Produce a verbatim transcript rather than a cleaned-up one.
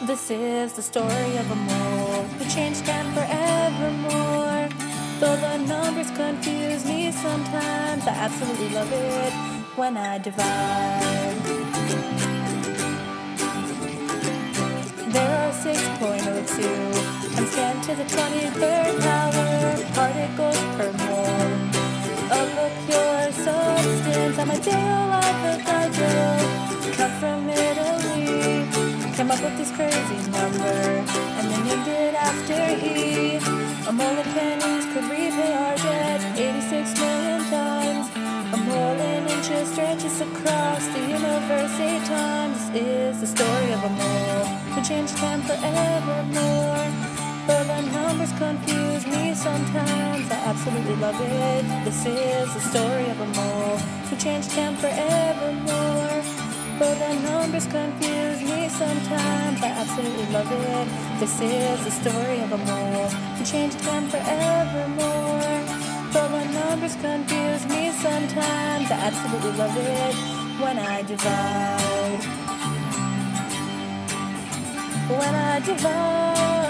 This is the story of a mole who changed time forevermore. Though the numbers confuse me sometimes, I absolutely love it when I divide. There are six point oh two times ten to the twenty-third power particles per mole of a pure substance. On my day alive, the guide come from Italy. Came up with this crazy number and they named it after E. A mole in pennies could repay our debt eighty-six million times. A mole in inches stretches across the universe eight times. This is the story of a mole who changed time forevermore. Though the numbers confuse me sometimes, I absolutely love it. This is the story of a mole who changed time forevermore. Though the numbers confuse me sometimes, I absolutely love it. This is the story of a mole who changed time forevermore. Though the numbers confuse me sometimes, I absolutely love it when I divide. When I divide.